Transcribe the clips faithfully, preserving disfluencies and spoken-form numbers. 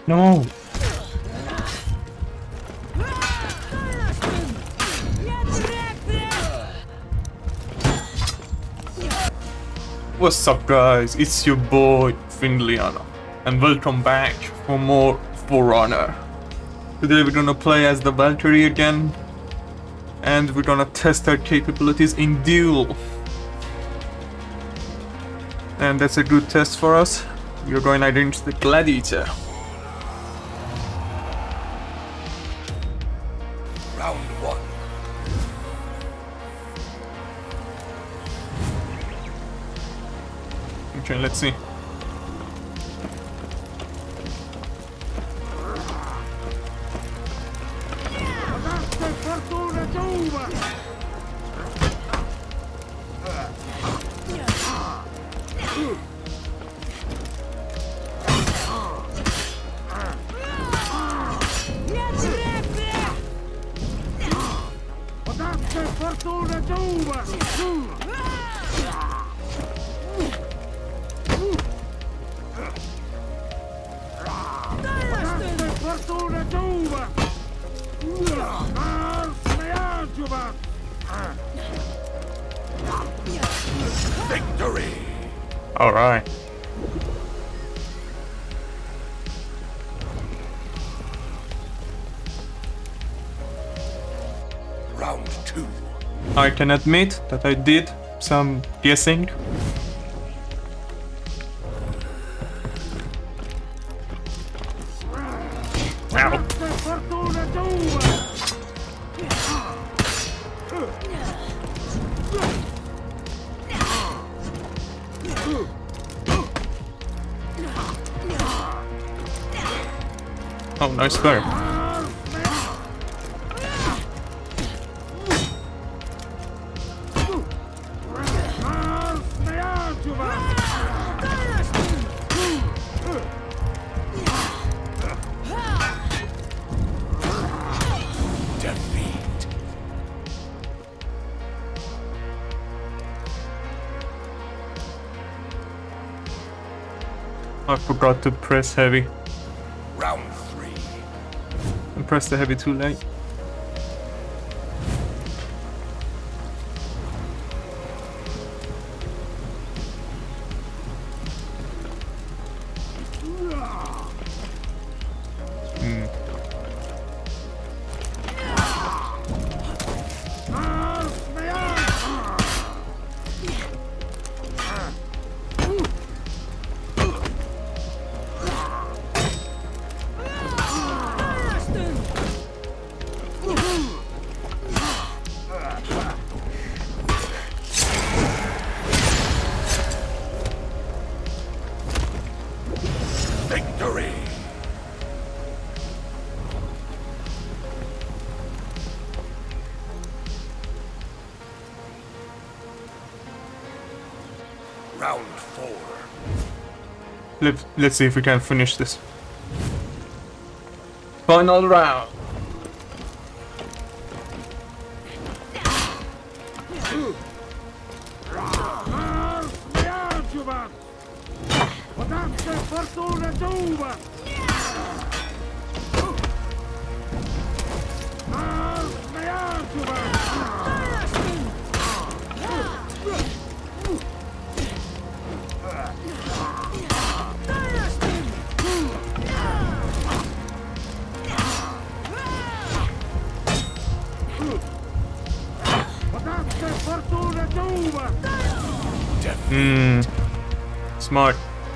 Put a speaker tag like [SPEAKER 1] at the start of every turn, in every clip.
[SPEAKER 1] No! What's up guys, it's your boy Finliana and welcome back for more For Honor. Today we're gonna play as the Valkyrie again and we're gonna test our capabilities in duel. And that's a good test for us. We're going against the Gladiator.
[SPEAKER 2] Round one.
[SPEAKER 1] Okay, let's see.
[SPEAKER 2] Victory!
[SPEAKER 1] All right.
[SPEAKER 2] Round two.
[SPEAKER 1] I can admit that I did some guessing. Ow. Oh, nice player.
[SPEAKER 2] Defeat.
[SPEAKER 1] I forgot to press heavy.
[SPEAKER 2] Round three.
[SPEAKER 1] I pressed the heavy too late. Hmm.
[SPEAKER 2] Victory! Round four.
[SPEAKER 1] Let, let's see if we can finish this. Final round. Hmm. Smart.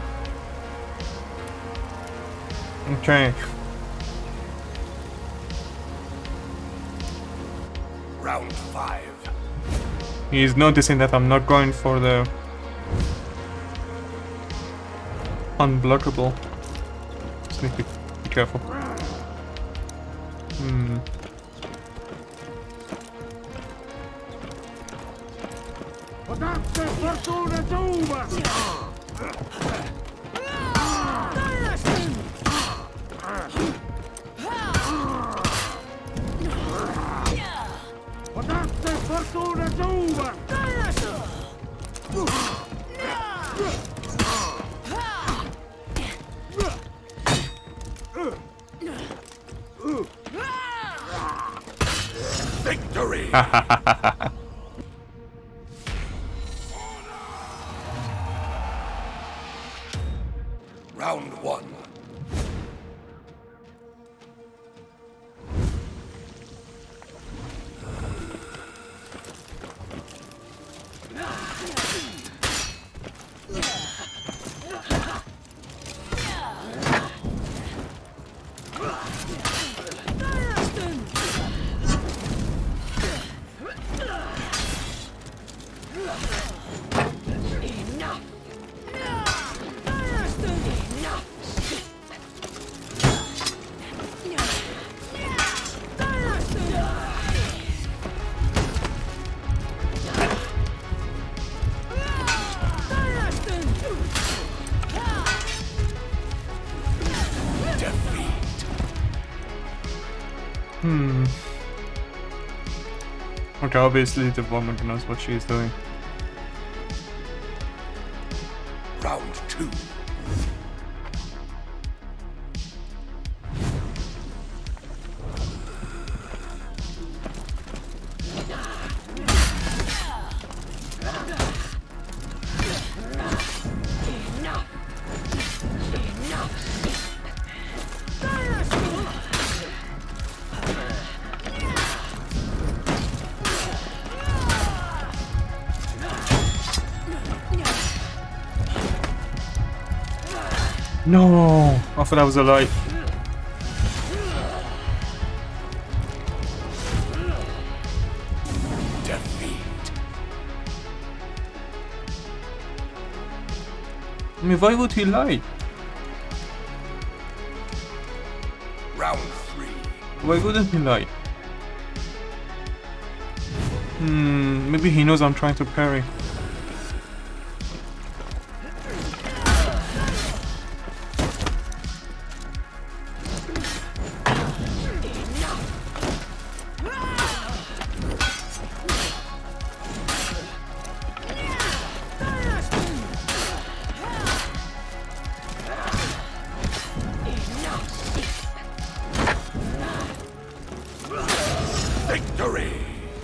[SPEAKER 1] Okay.
[SPEAKER 2] Round five.
[SPEAKER 1] He's noticing that I'm not going for the unblockable. Just need to be careful. Hmm.
[SPEAKER 2] Victory! Round one.
[SPEAKER 1] Hmm. Okay, obviously the woman knows what she's doing.
[SPEAKER 2] Round two.
[SPEAKER 1] No, I thought I was alive.
[SPEAKER 2] Defeat.
[SPEAKER 1] I mean, why would he lie?
[SPEAKER 2] Round three.
[SPEAKER 1] Why wouldn't he lie? Hmm, maybe he knows I'm trying to parry.
[SPEAKER 2] Victory!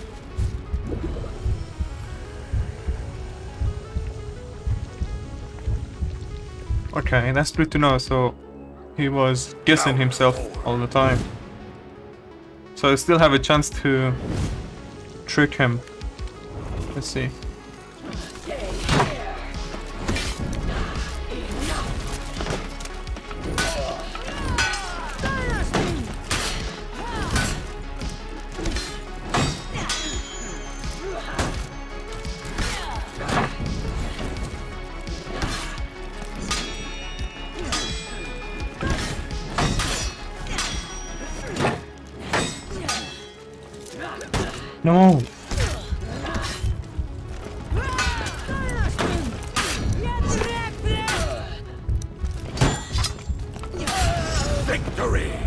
[SPEAKER 1] Okay, that's good to know. So he was guessing himself all the time. So I still have a chance to trick him. Let's see. No!
[SPEAKER 2] Victory!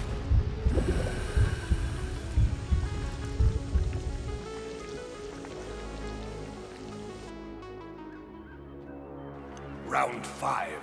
[SPEAKER 2] Round five.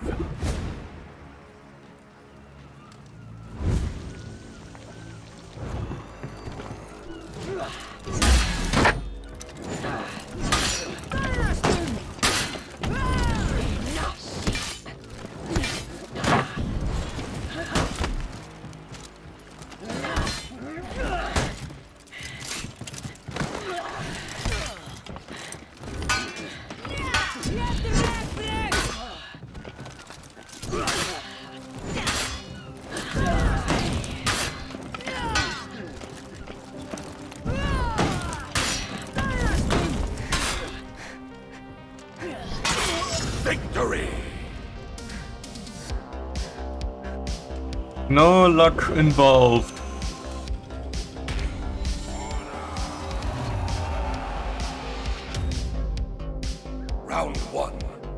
[SPEAKER 2] Victory!
[SPEAKER 1] No luck involved.
[SPEAKER 2] Round one.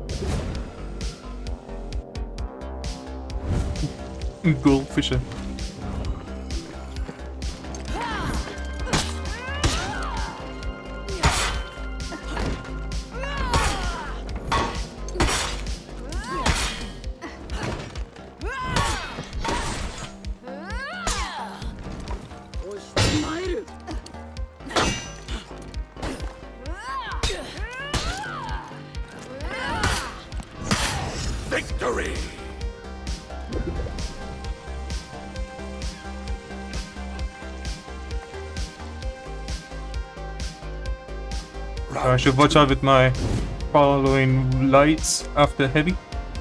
[SPEAKER 1] Goldfisher. I should watch out with my following lights after heavy.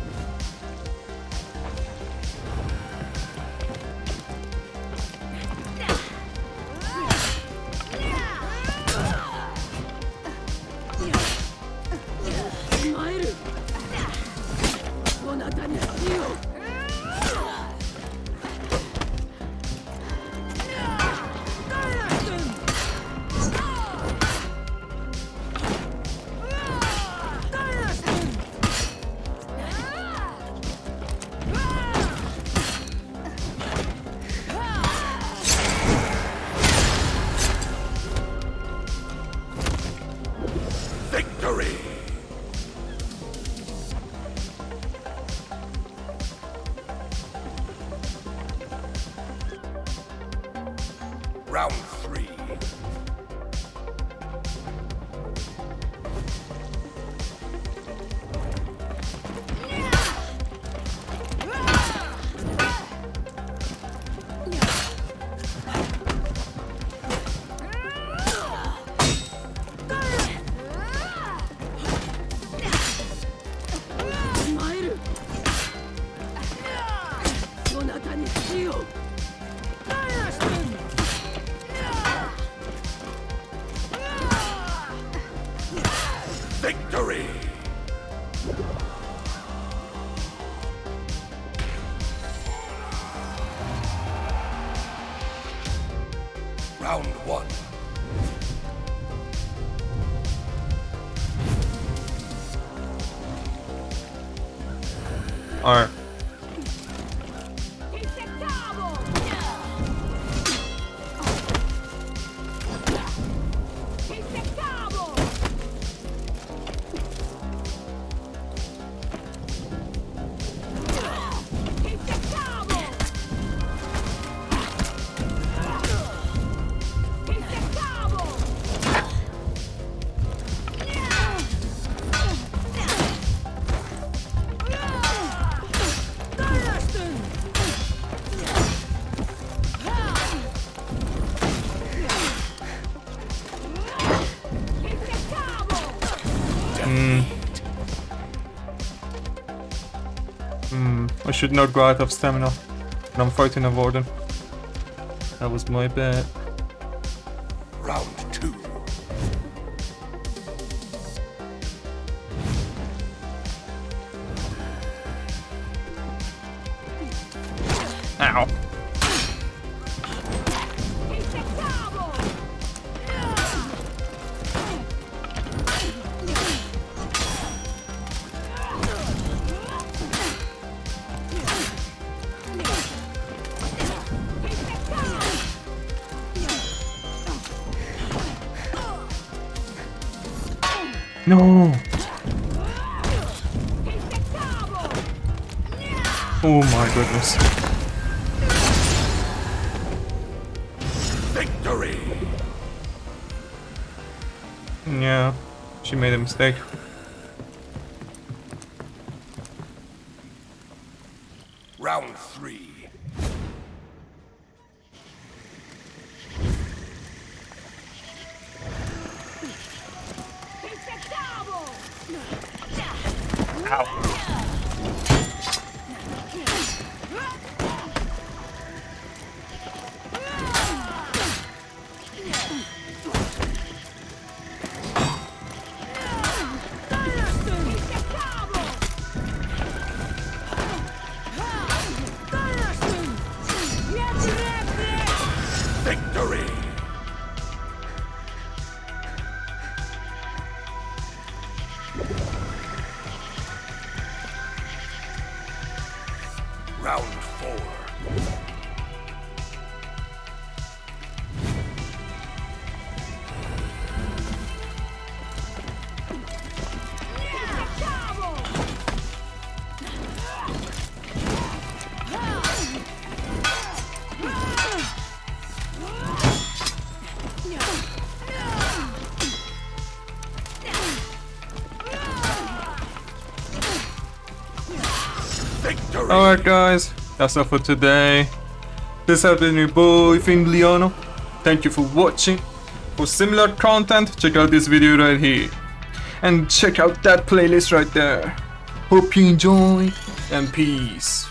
[SPEAKER 2] Victory! Round three. Victory! Round one.
[SPEAKER 1] Alright. Hmm. Hmm. I should not go out of stamina when I'm fighting a warden. That was my bad.
[SPEAKER 2] Round two.
[SPEAKER 1] Ow. No. Oh my goodness.
[SPEAKER 2] Victory!
[SPEAKER 1] Yeah, she made a mistake.
[SPEAKER 2] Round three.
[SPEAKER 1] Ow.
[SPEAKER 2] Victory! Round four. Victory!
[SPEAKER 1] Alright guys, that's all for today. This has been your boy Fingliano. Thank you for watching. For similar content, check out this video right here. And check out that playlist right there. Hope you enjoy, and peace.